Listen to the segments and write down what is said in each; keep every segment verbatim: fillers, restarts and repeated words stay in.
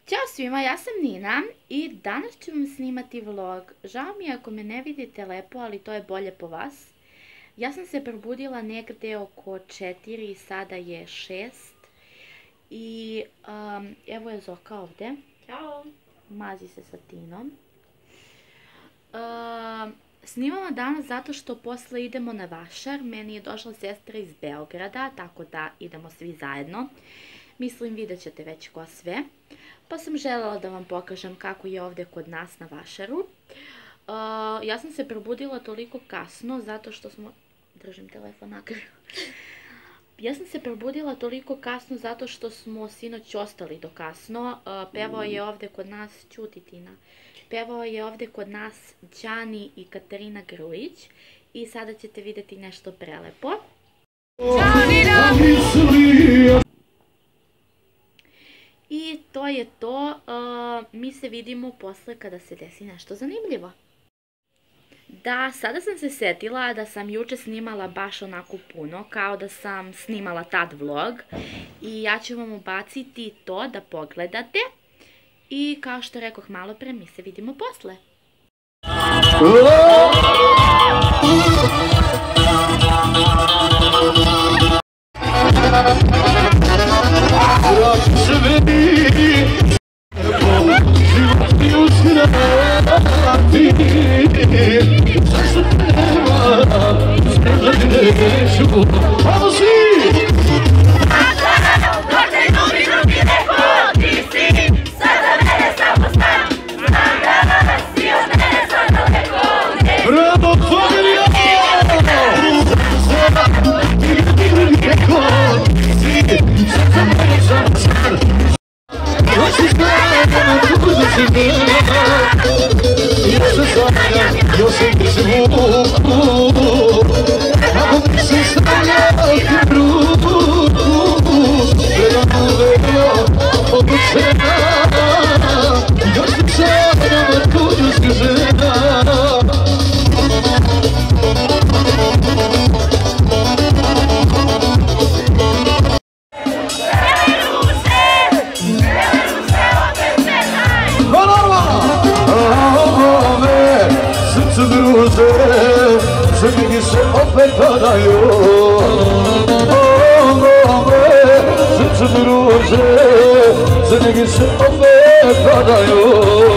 Ćao svima, ja sam Nina i danas ću vam snimati vlog. Žao mi je ako me ne vidite lepo, ali to je bolje po vas. Ja sam se probudila negde oko četiri i sada je šest. I um, evo je Zoka ovde. Ćao. Mazi se sa Tinom. Uh, snimamo danas zato što posle idemo na vašar. Meni je došla sestra iz Beograda, tako da idemo svi zajedno. Mislim, vidjet ćete već ko sve. Pa sam želela da vam pokažem kako je ovde kod nas na vašaru. Uh, ja sam se probudila toliko kasno zato što smo... Držim telefon na kraju. Ja sam se probudila toliko kasno zato što smo sinoć ostali do kasno. Uh, pevao je ovde kod nas... Ćuti, Tina. Pevao je ovde kod nas Đani i Katarina Grujić. I sada ćete videti nešto prelepo. I to je to. Uh, mi se vidimo posle kada se desi nešto zanimljivo. Da, sada sam se setila da sam juče snimala baš onako puno, kao da sam snimala tad vlog. I ja ću vam ubaciti to da pogledate. I kao što rekoh malo pre, mi se vidimo posle. Eu sei que se vou Não me se estragha que bruto Pegando o velho Como será Eu te sei Não me tudo se quiser Srce se opet padaju Srce druže Srce se opet padaju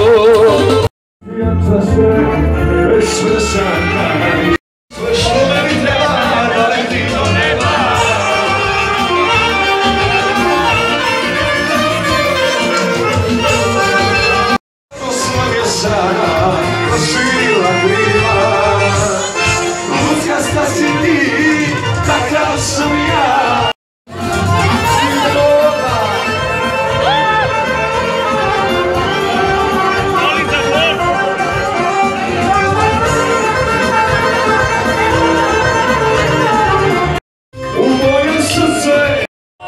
Vjetra se već sve sanjaj Sve što meni treba da leti do neba Osmage sana proširila krila Ludzka si ti, takav sam ja U moje srce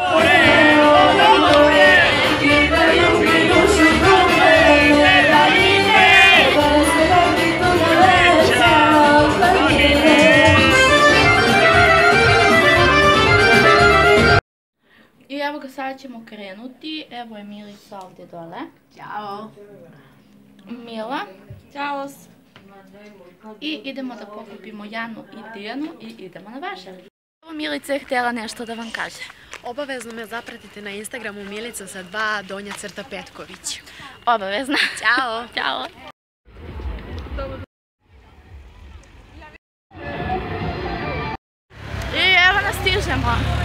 I evo ga, sada ćemo krenuti. Evo je Milica ovdje dole. Ćao. Mila. Ćao. I idemo da pokupimo Janu i Dijanu i idemo na vašar. Evo Milica je htjela nešto da vam kaže. Obavezno me zapratite na Instagramu Milica sa dva donja crta Petković. Obavezno. Ćao. Ćao. I evo nas stižemo.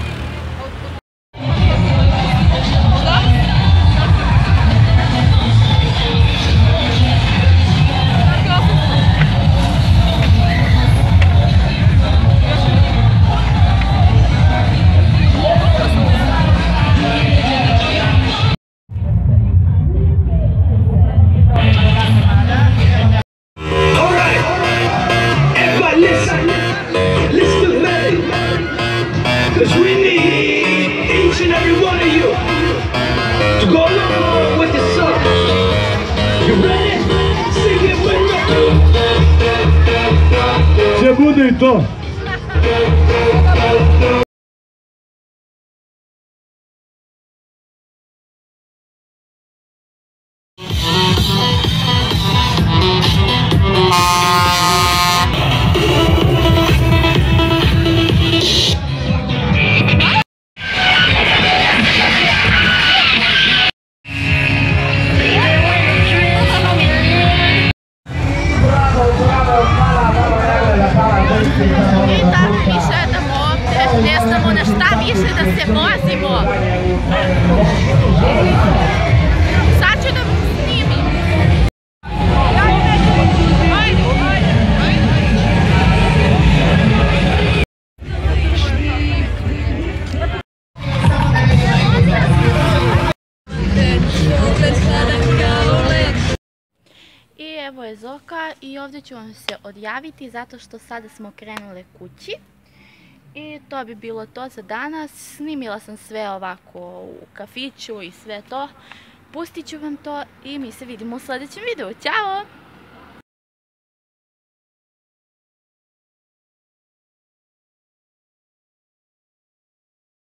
Će bude i to. evo je Zoka i ovdje ću vam se odjaviti zato što sada smo krenule kući. I to bi bilo to za danas. Snimila sam sve ovako u kafiću i sve to. Pustit ću vam to i mi se vidimo u sljedećem videu. Ćao!